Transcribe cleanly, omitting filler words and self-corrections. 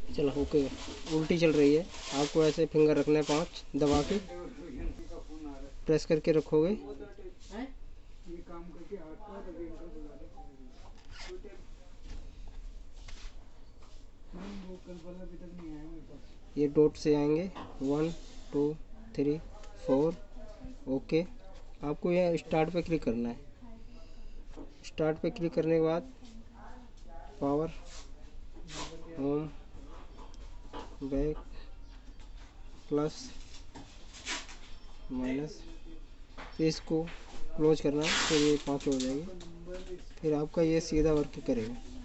चलो ओके। उल्टी चल रही है, आपको ऐसे फिंगर रखना है 5 दबा के, प्रेस करके रखोगे। ये डॉट से आएंगे 1 2 3 4। ओके, आपको यह स्टार्ट पे क्लिक करना है। स्टार्ट पे क्लिक करने के बाद power, home, back, plus, minus, फिर इसको क्लोज करना है। फिर ये 5 हो जाएगी। फिर आपका ये सीधा वर्क करेगा।